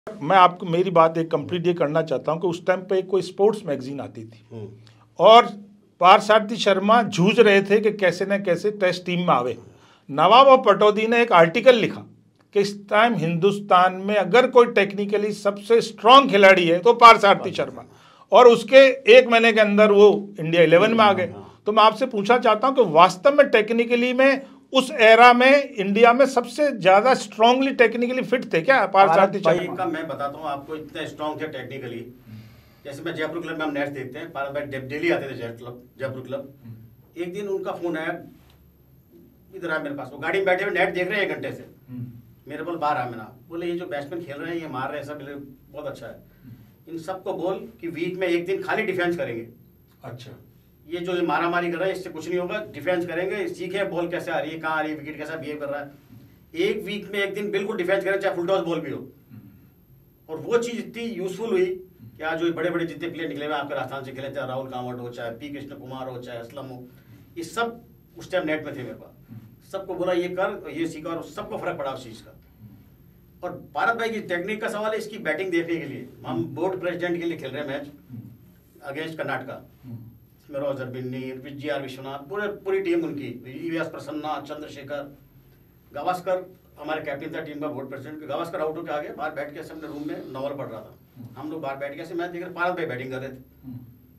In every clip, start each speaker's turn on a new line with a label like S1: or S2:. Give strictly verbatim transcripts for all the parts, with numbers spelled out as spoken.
S1: मैं आपको मेरी बात एक कंप्लीट ये करना चाहता हूँ कि उस टाइम पे कोई स्पोर्ट्स मैगजीन आती थी और पार्थसारथी शर्मा जूझ रहे थे कि कैसे न कैसे टेस्ट टीम में आवे। नवाब और पटौदी ने एक आर्टिकल लिखा कि इस टाइम हिंदुस्तान में अगर कोई टेक्निकली सबसे स्ट्रांग खिलाड़ी है तो पार्थसारथी शर्मा, और उसके एक महीने के अंदर वो इंडिया इलेवन में आ गए। तो मैं आपसे पूछना चाहता हूँ कि वास्तव में टेक्निकली में उस एरा में इंडिया में सबसे ज्यादा स्ट्रांगली टेक्निकली फिट थे क्या पार्थसारथी शर्मा?
S2: का मैं बताता हूँ आपको, इतने स्ट्रांग थे टेक्निकली। जैसे मैं जयपुर क्लब में हम मैच देखते हैं, पारस भाई डेली आते थे जयपुर क्लब जयपुर क्लब एक दिन उनका फोन आया, इधर आया मेरे पास, वो गाड़ी में बैठे हुए नेट देख रहे हैं एक घंटे से। मेरे बोल बाहर आ, मेरा बोले ये जो बैट्समैन खेल रहे हैं, ये मार रहे हैं सब, बहुत अच्छा है। इन सबको बोल कि वीक में एक दिन खाली डिफेंस करेंगे।
S1: अच्छा,
S2: ये जो ये मारा मारी कर रहा है इससे कुछ नहीं होगा, डिफेंस करेंगे, सीखे बॉल कैसे आ रही है, कहाँ आ रही है, विकेट कैसा बिहेव कर रहा है। एक वीक में एक दिन बिल्कुल डिफेंस करें, चाहे फुल टॉस बॉल भी हो। और वो चीज इतनी यूजफुल हुई कि आज जो बड़े बड़े जितने प्लेयर निकले हुए आपके राजस्थान से खेले, चाहे राहुल कांवट हो, चाहे पी कृष्ण कुमार हो, चाहे असलम हो, ये सब उस टाइम नेट में थे मेरे पास। सबको बोला ये कर, ये सीखा, और सबको फर्क पड़ा उस चीज का। और भारत भाई की टेक्निक का सवाल है, इसकी बैटिंग देखने के लिए हम बोर्ड प्रेसिडेंट के लिए खेल रहे हैं मैच अगेंस्ट कर्नाटका। इसमें रोजर बिन्नी, विजय आर विश्वनाथ, पूरे पूरी टीम उनकी, ईवीएस प्रसन्ना, चंद्रशेखर, गावस्कर हमारे कैप्टन था टीम का, बोर्ड प्रेसिडेंट। गावस्कर आउट होकर आगे बाहर बैठ के सबने रूम में नॉवल पढ़ रहा था, हम लोग बाहर बैठ के ऐसे मैच देख रहे, भारत भाई बैटिंग कर रहे थे।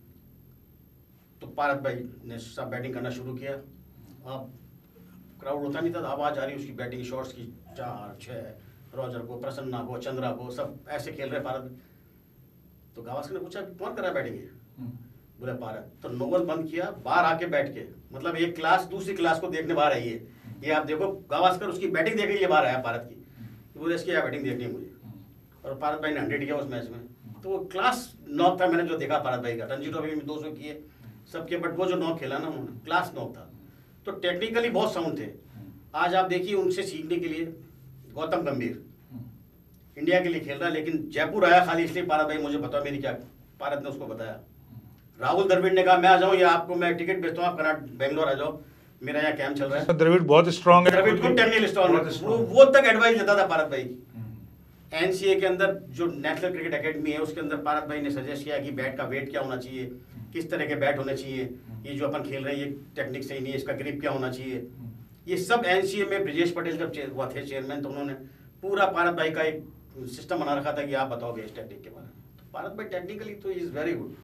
S2: तो भारत भाई ने सब बैटिंग करना शुरू किया। अब क्राउड होता नहीं था, आवाज आ रही उसकी बैटिंग शॉट्स की, चार छह, रोजर को, प्रसन्ना को, चंद्रा को, सब ऐसे खेल रहे भारत। तो गावस्कर ने पूछा कौन कर रहा है बैटिंग? बोले भारत। तो नोबल बंद किया, बाहर आके बैठ के, मतलब एक क्लास दूसरी क्लास को देखने बाहर आई है। ये आप देखो, गावस्कर उसकी बैटिंग देखने के लिए बाहर आया भारत की। बोले इसकी बैटिंग देखनी है मुझे। और भारत भाई ने हंड्रेड किया उस मैच में। तो वो क्लास नॉक था, मैंने जो देखा भारत भाई का, रणजी ट्रॉफी में दो सौ किए सबके, बट वो जो नॉक खेला ना उन्होंने, क्लास नॉक था। तो टेक्निकली बहुत साउंड थे। आज आप देखिए उनसे सीखने के लिए गौतम गंभीर इंडिया के लिए खेल रहा है, लेकिन जयपुर आया खाली इसलिए भारत भाई मुझे बताओ मेरी क्या, भारत ने उसको बताया। राहुल द्रविड़ ने कहा मैं आ जाऊं, या आपको मैं टिकट भेजता हूं, आप कर्नाटक बेंगलोर आ जाओ, मेरा यहाँ कैंप चल रहा है।
S1: द्रविड़ बहुत स्ट्रांग है,
S2: द्रविड़ को टेक्निकल स्ट्रांग है, वो वो तक एडवाइस देता था भारत भाई। एनसीए के अंदर जो नेशनल क्रिकेट एकेडमी है, उसके अंदर भारत भाई ने सजेस्ट किया कि बैट का वेट क्या होना चाहिए, किस तरह के बैट होने चाहिए, ये जो अपन खेल रहे हैं ये टेक्निक सही नहीं है, इसका ग्रिप क्या होना चाहिए। ये सब एनसीए में ब्रिजेश पटेल जब वो थे चेयरमैन, तो उन्होंने पूरा भारत भाई का एक सिस्टम बना रखा था कि आप बताओगे इस टेक्निक के बारे में। तो भारत भाई टेक्निकली तो इज वेरी गुड।